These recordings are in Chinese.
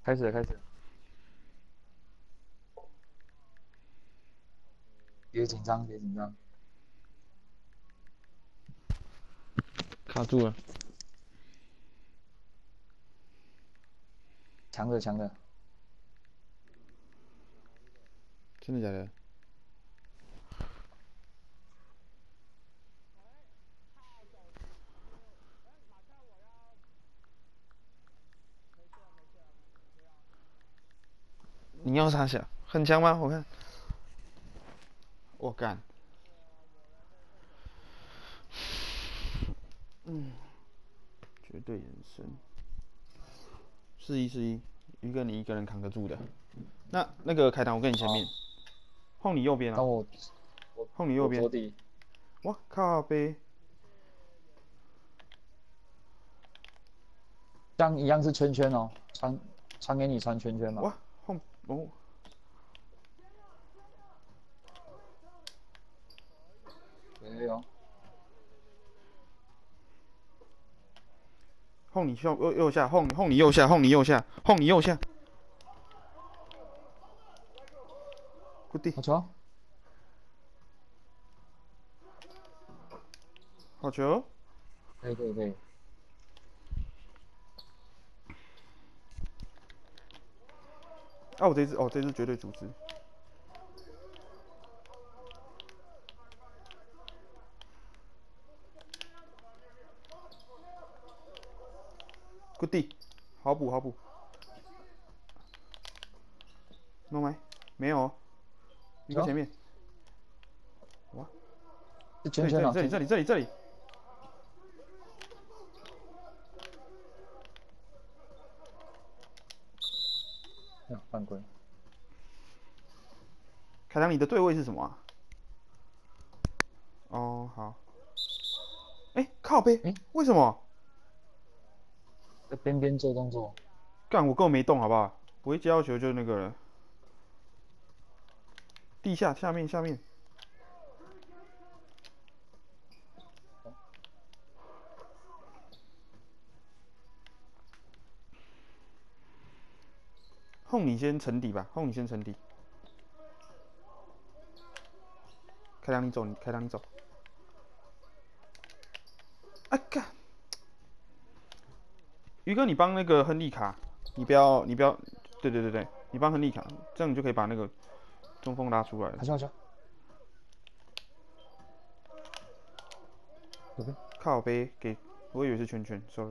开始了，开始了，别紧张，别紧张， 卡住了， 强的强的， 真的假的？你要啥想？很强吗？我看，我干，绝对眼神，4-1-4-1，一个你一个人扛得住的。那个开膛，我跟你前面， 好， 换你右边啊， 那我换你右边。 我着地， 哇靠背， 这样一样是圈圈哦，传给你传圈圈嘛， 哇换哦有， 换你右下，换你右下，换你右下，换你右下，good 地， 好球， 好球。 可以可以可以， 啊我这只绝对组织，good 地，好补好补，弄没？没有哦，一个球前面，哇，这里这里是圈圈哦，圈圈， 这里这里这里这里， 犯规， 凯良你的对位是什么啊？哦好，哎靠背， 诶， 为什么？ 在边边做动作， 干我根本没动好不好？我一接到球就那个了，地下下面，轰你先沉底吧，轰你先沉底，凯良你走，凯良你走，啊干，于哥你帮那个亨利卡，你不要，对，你帮亨利卡，这样你就可以把那个中锋拉出来了。 好球好球，左边， 靠背给，我以为是圈圈，sorry。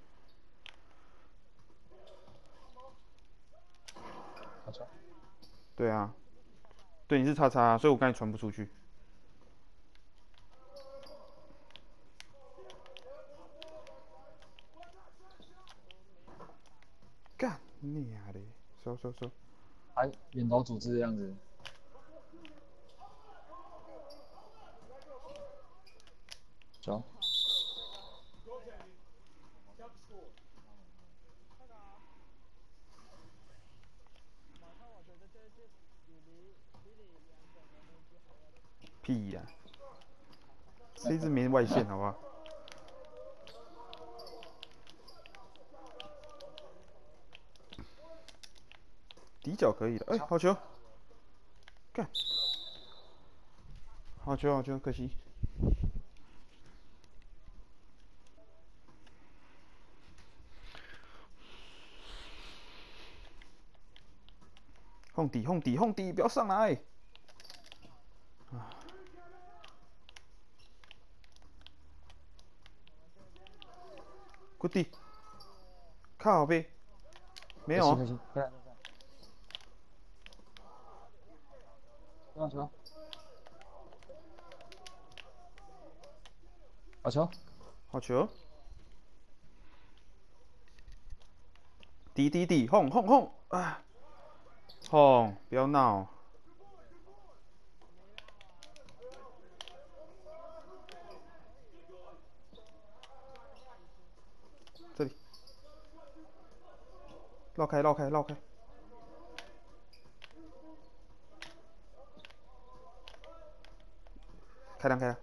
好球， 对啊，对你是叉叉，所以我刚才传不出去。干你丫的，收， 还远投组织这样子，球， 屁呀、这一只没外线好不好？底角可以的，哎、 球， 好球，干，好球，可惜。轰底，不要上来。good 地，靠背，没有哦， 可惜可惜，回来回来，好球，好球， 好球，底，轰，啊，轰，不要闹，这里，绕开，开梁，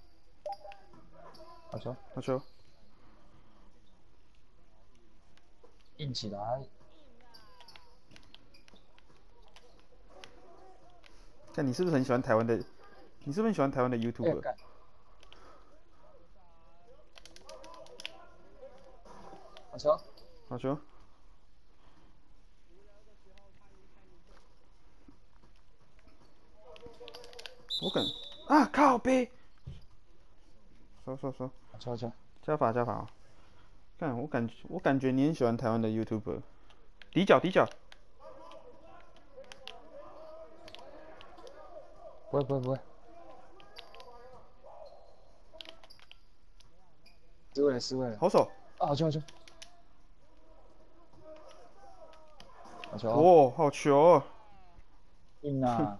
好球， 好球， 硬起来。 看你是不是很喜欢台湾的？你是不是很喜欢台湾的哎 YouTube？ 干，好球！ 好球！我敢啊！靠背！收， 好球好球！ 加法加法啊！看我感觉你很喜欢台湾的 YouTuber。底角， 不会，失位了。 好手！ 啊，好球！好球！ 哦，好球哦！ 硬啊！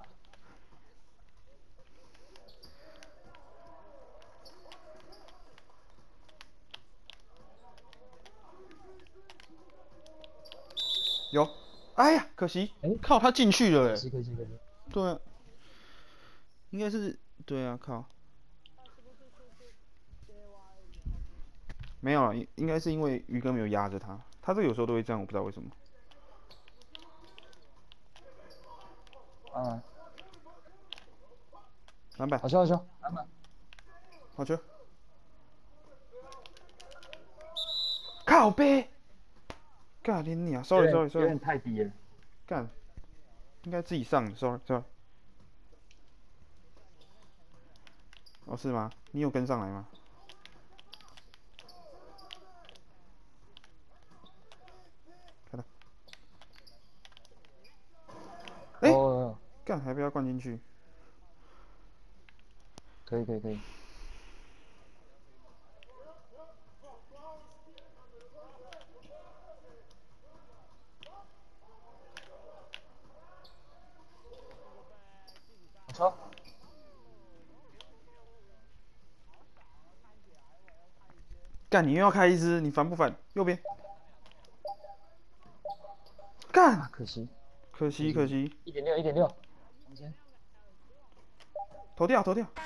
有，哎呀，可惜， 哎， 靠，他进去了哎。 可惜。 对啊，应该是对啊，靠，没有啊，应该是因为鱼哥没有压着他，他这个有时候都会这样，我不知道为什么。 啊， 篮板， 好球！篮板！ 好球！靠背，干你啊！sorry 有 sorry， 点太低了。 干，应该自己上，sorry sorry。哦，是吗？你有跟上来吗？看到，哎， 哦， 干还不要灌进去。 可以。好球！ 干，你又要开一支，你烦不烦？右边，干， 啊，可惜。 可惜， 1.6，中间。 投掉，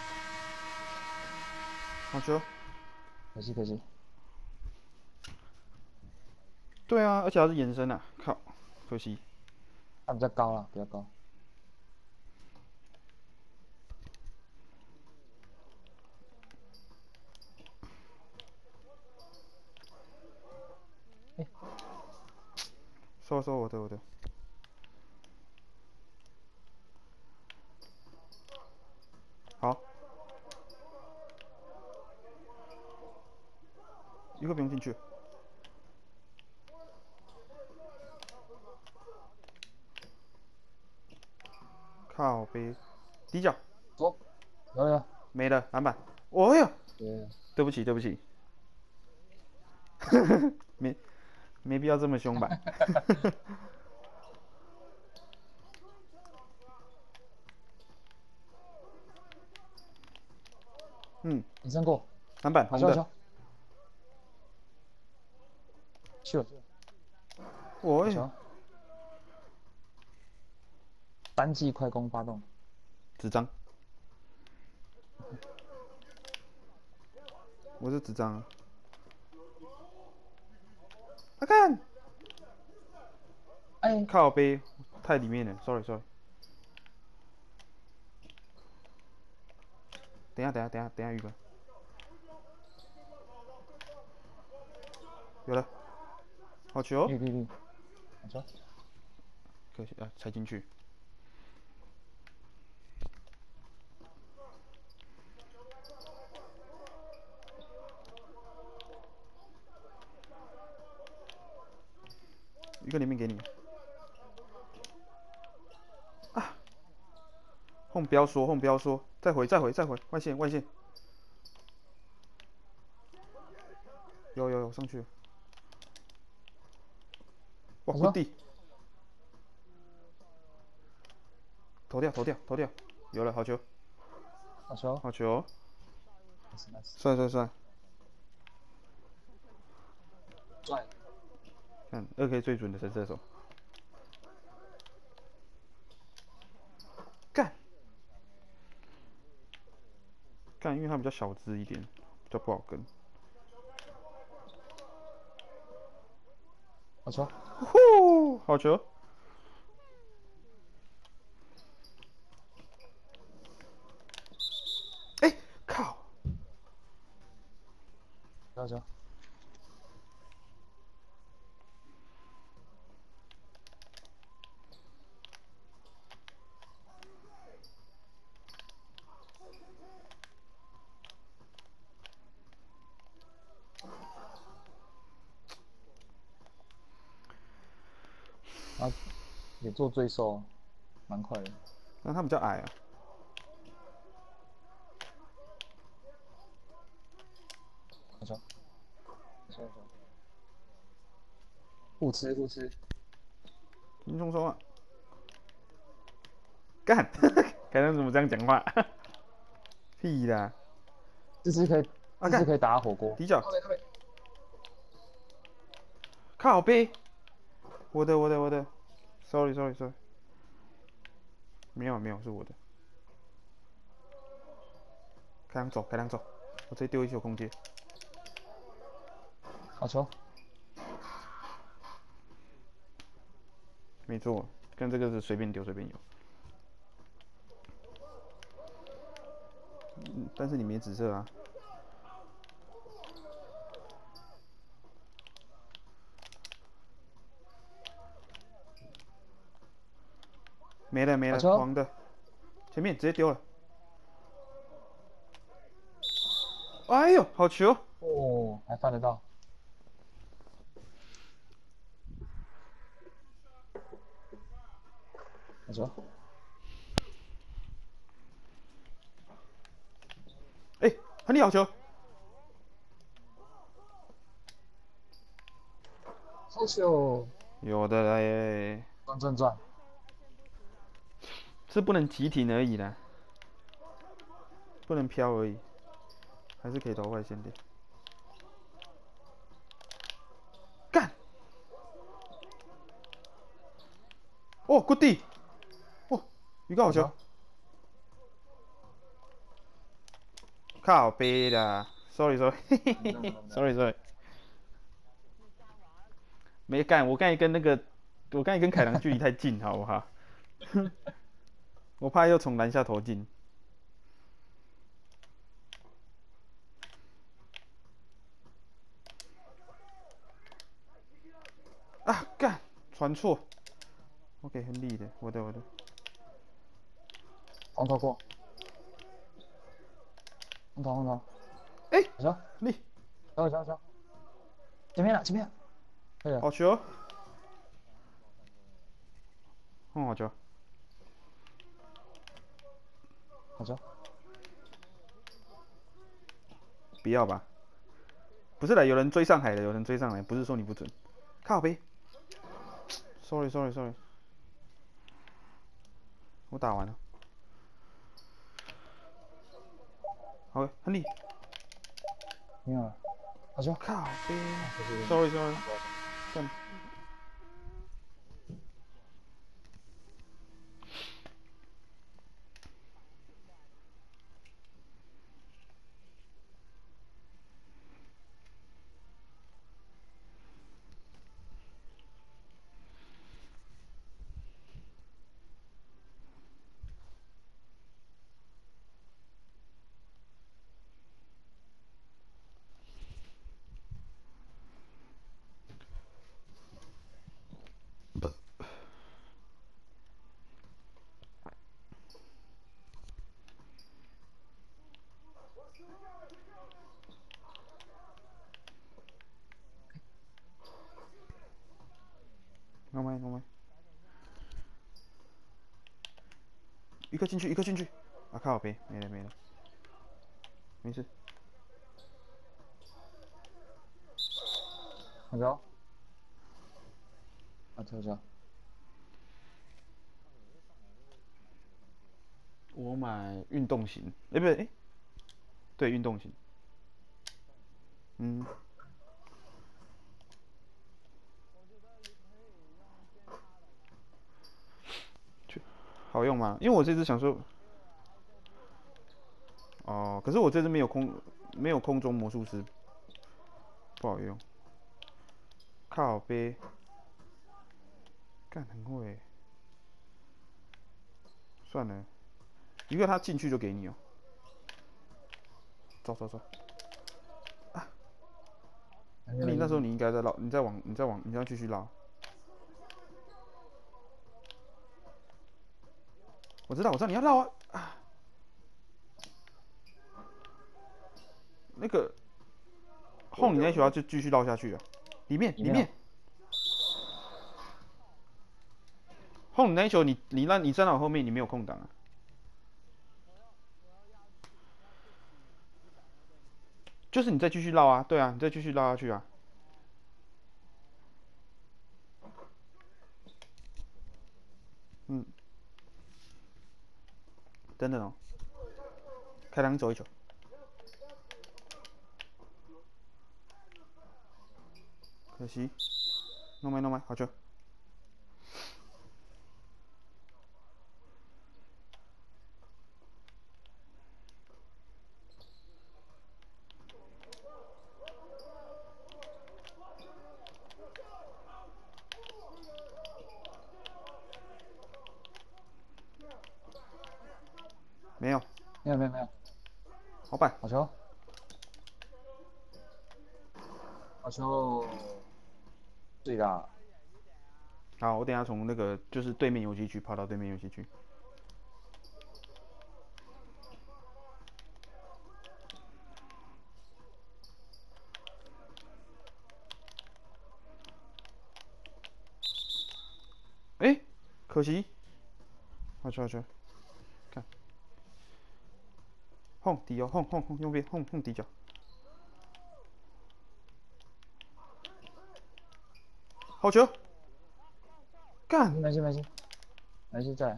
好球。 可惜。 对啊，而且还是延伸啊，靠，可惜。 他比较高了，比较高。哎， 收我的。好，一个不用进去。靠背，底角左，有。 没了，篮板。哦哟， 对， 对不起，没没必要这么凶吧？嗯， 你上过。 篮板红的。 好球！去了。 哦哟， 好球！单季快攻发动。 纸张，我是纸张啊。啊看， 哎， 靠背太里面了，sorry。等一下，宇哥，有了，好球， 绿，好球！ 可惜啊，踩进去。一个里面给你。啊，后不要说，再回，外线。有上去了。哇， 好球！ 地，投掉，有了，好球， 好球！ 好球， nice， 帅， 拽！ 看2K 最准的神射手，干，因为他比较小只一点，比较不好跟。 好球， 呼，好球！哎、靠！ 好球，啊，也做追收，蛮快的。 那他比较矮啊。 好球，好球，互吃互吃， 轻松松啊！干，凯能怎么这样讲话？屁啦！ 这只可以， 啊干， 这只可以打火锅。 底角，靠背，我的，sorry，没有是我的。开膛走，我直接丢一球空接。 好球， 没错，跟这个是随便丢随便有。但是你没紫色啊。没了， 好球， 黄的，前面直接丢了。哎呦，好球！ 哦，还翻得到。好球， 哎、很厉好球！ 好球， 有的嘞， 转， 是不能急停而已啦，不能飘而已，还是可以投外线的。干！哦，good D！哦，预告好球！靠背啦，sorry，sorry，没干，我刚才跟凯郎距离太近，好不好？我怕又从篮下投进。啊，干，传错。OK，很厉的，我的。 红头过，红头， 哎、 好球， 厉， 球，前面，可以了， 好球！好球！ 好球， 不要吧？不是的，有人追上海的，有人追上来，不是说你不准。靠背，sorry，我打完了。好，很厉。 没有了，好球， 靠背啊 ，sorry，干。弄没，一个进去。啊靠背，没了，没事。 好球，好球， 我买运动型，不对，对，运动型。嗯，好用吗？因为我这次想说，哦，可是我这次没有空中魔术师，不好用。靠背， 干很会。算了，一个他进去就给你哦。走走走。那你那时候你应该在绕，你要继续绕。我知道你要绕啊。那个后你那球要就继续绕下去啊。里面。后你那球你站到我后面，你没有空档啊。就是你再继续绕啊，对啊，你再继续绕下去啊。嗯，等等哦，开膛走一球。可惜，弄没，好球。没有， 没有， 好板。 好球，好球，对啦。 好，我等下从那个就是对面游戏区跑到对面游戏区。哎，可惜。好球，看，轰底哦，轰，右边轰底角。好球，干， 没事在。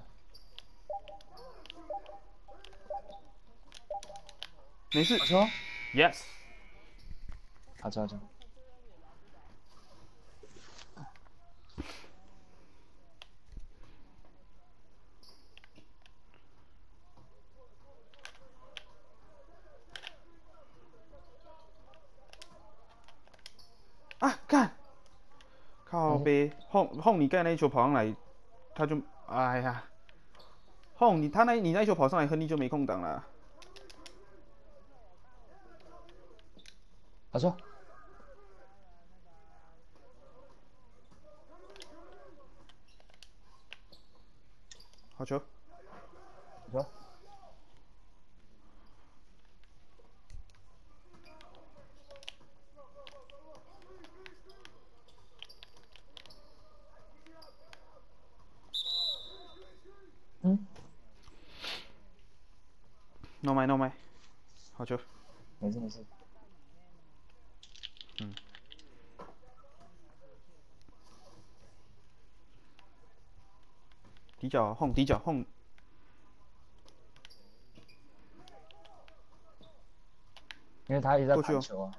没事好球， ，yes。 好球。 啊，干，靠背，轰你盖那一球跑上来，他就，哎呀，轰你你那一球跑上来，亨利就没空档了。 好球， 好球， 好球。嗯， 弄麦，好球。 没事。 嗯，底角轰， 因为他一直在过去哦。 盘球啊。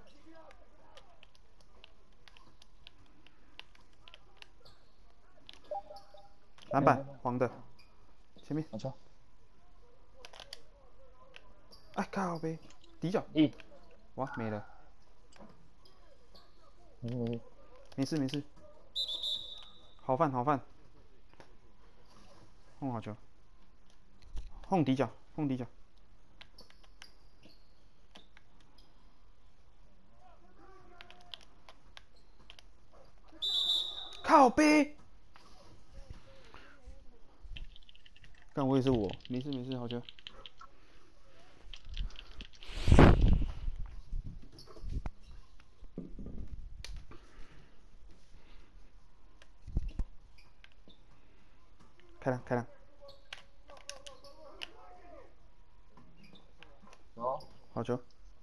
篮板黄的，前面。 好球， 哎，靠背，底角，哇，没了。 没事。 没事，好饭，轰好球，轰底角，靠背。干我也是我，没事，好球。开朗， 哦， 好球。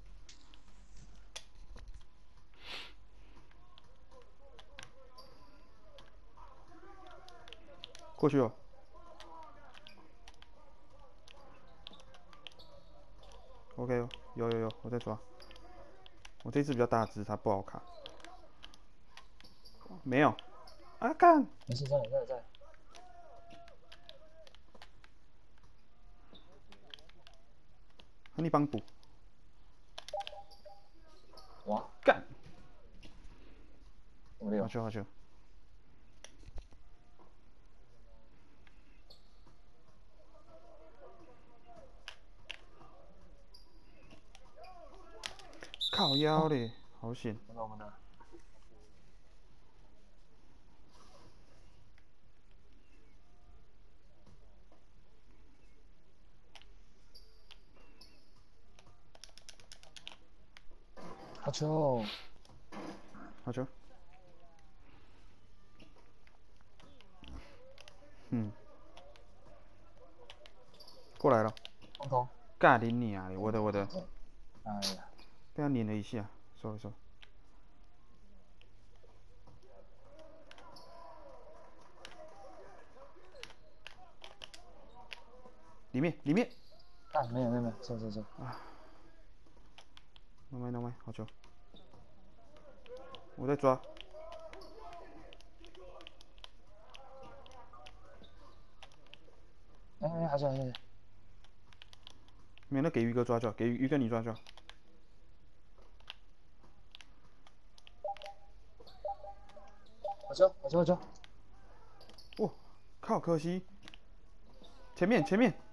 过去哦。OK 哦，有，我在抓。我这次比较大只，它不好卡。没有。啊干！ 没事，在。 和你帮补。 哇， 干！ 5-6。 好球。 靠腰嘞，好险！ 我们的，好球！ 好球。嗯，过来了。 空投。 干你啊！我的， 哎呀， 被他撵了一下，sorry。里面。 看没有，走。 弄麦，好球。我在抓。 哎，好球！ 没有，那给鱼哥抓就好，给鱼哥你抓就好。 好球！ 哇，靠，可惜。前面，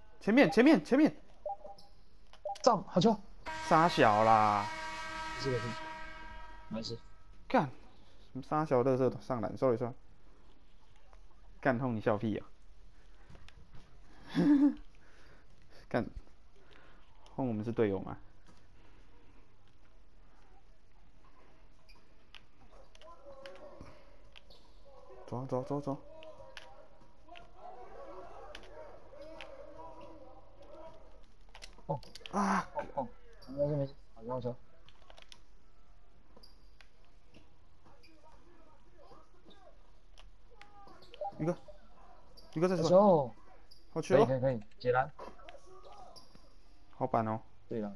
上，好球！ 傻小啦， 没事。 干，什么傻小乐色上篮，sorry，干痛你笑屁啊！干，换我们是队友吗？走。 哦， 啊！ 没事，好球！ 宇哥在这吧？ 球！ 好球！ 可以，接篮。 好板哦。 对了。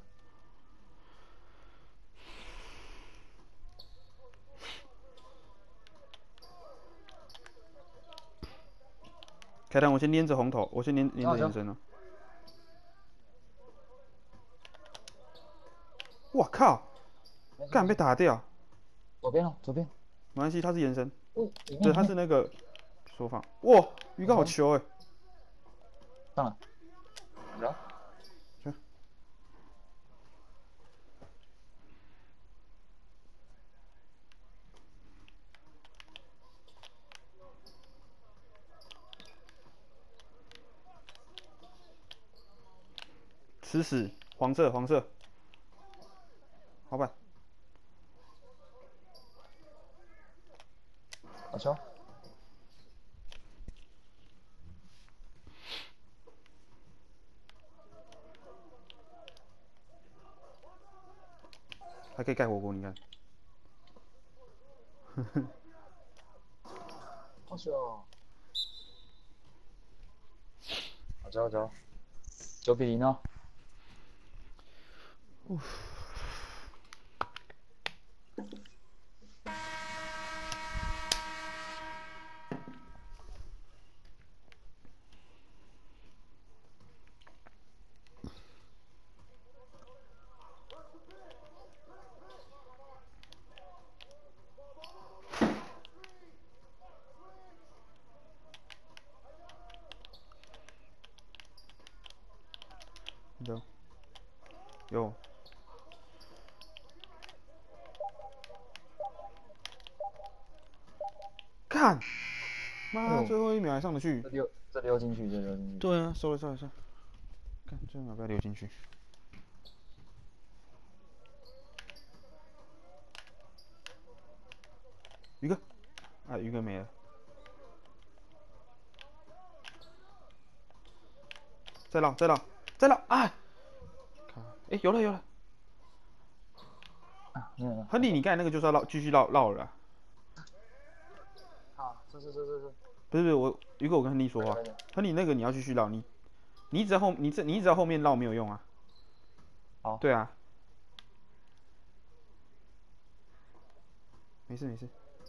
开弹，我先连着红头，我先连着延伸了。我靠！干被打掉。 左边。 没关系，他是延伸。 对， 他是那个缩放。哇，鱼竿好球哎！ 上了。走。 吃屎！黄色。好板。 好球！ 还可以盖火锅，你看。 好球！好球！9-0哦。 有。看，妈，最后一秒还上得去。 这溜进去。 对啊，收了。看最后一秒不要溜进去。鱼哥，啊，鱼哥没了。再绕！啊！哎，有了！ 啊，没有了。 亨利，你刚才那个就是要继续绕了啦。 好，这。 不是我，鱼哥，我跟亨利说话。亨利，那个你要继续绕，你一直在后面绕没有用啊。 好。 对啊。没事。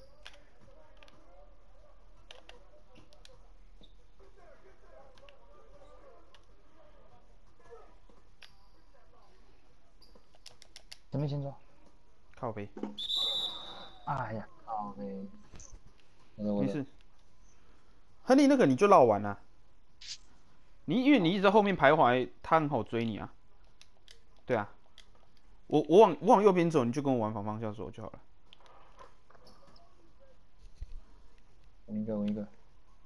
前面先抓。 靠背。 哎呀，靠背。 没事。亨利，那个你就绕完了。因为你一直在后面徘徊，他很好追你啊。对啊。 我往右边走，你就跟我往反方向走就好了。 稳一个，稳一个。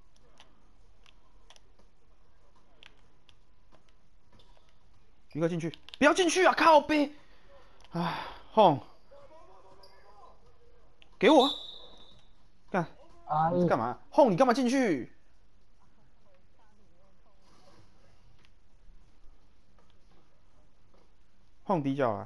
一个进去，不要进去啊！靠背，唉，轰，给我，干， 哎， 你在干嘛？轰，你干嘛进去？轰底角啊！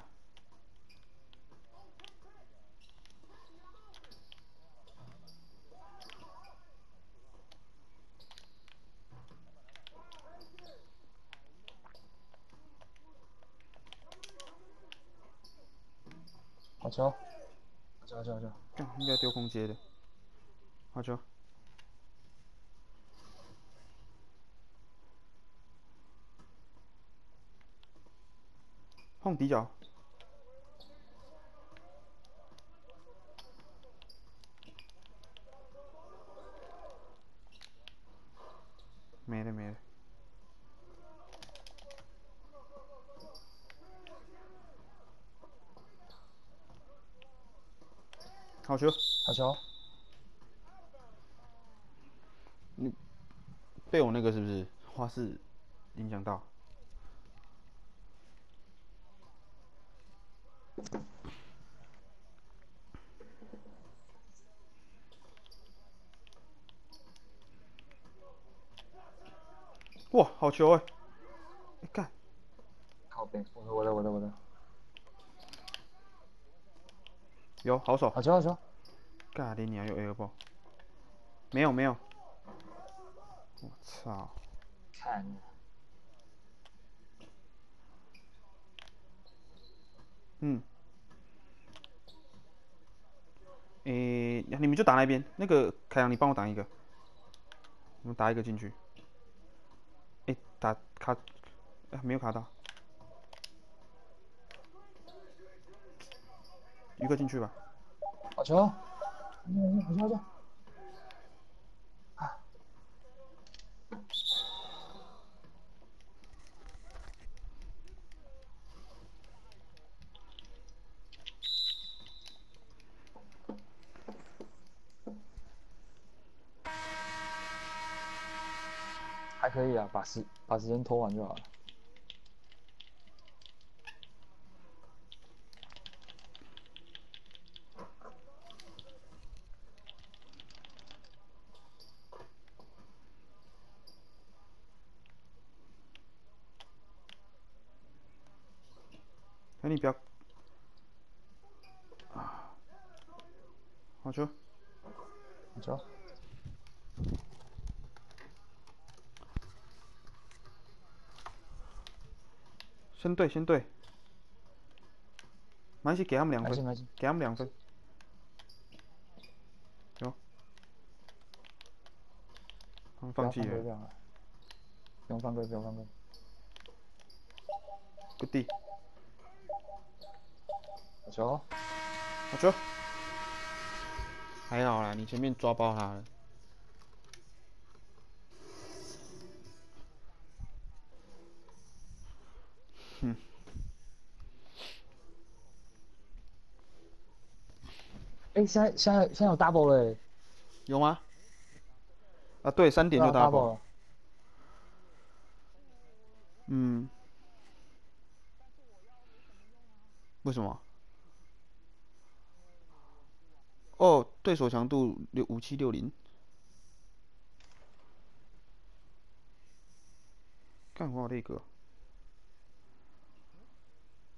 好球，好球，好球，好球。 干，应该丢空接的，好球。轰底角，没了没了。好球， 好球。 被我那个是不是花式影响到？哇，好球哎！干， 靠背，我的。 有好手。 好球，好球。 干你娘有 air ball？没有没有。我操！ 看。 嗯。你们就打那边。那个凯阳，你帮我挡一个。我们打一个进去。打卡，没有卡到。一个进去吧。 好球。好球，好球。还可以啊，把时间拖完就好了。 你不要。好球。 好球。 先对，先对。没关系，给他们2分。 没事。 给他们2分。有。他们放弃了。 不用犯规。 Good D。 好球。 好球。还好啦，你前面抓爆他了。哼。 哎，现在有 double 了。 有吗？啊，对，3点就 double 了。 嗯。为什么？哦，对手强度5760。干我那个。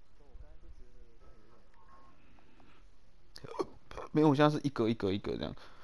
没有，我现在是一格这样。